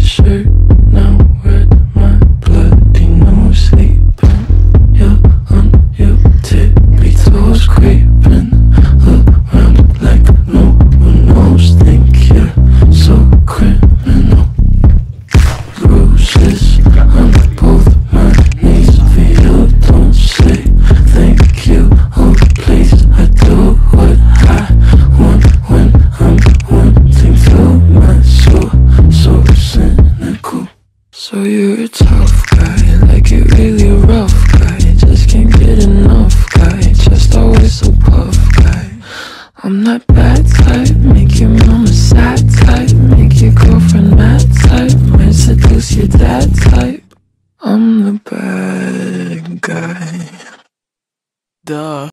shirt, now red, my bloody nose sleeping. You're on your tippy toes creeping around like no one knows. Think you're so criminal. Bruises on both my knees for you. Don't say thank you. Oh please, I do what I want when I'm wanting to. My soul so cynical. So you're a tough guy, like it really rough guy. Just can't get enough guy, just always so puff guy. I'm that bad type, make your mama sad type, make your girlfriend mad type, might seduce your dad type. I'm the bad guy. Duh.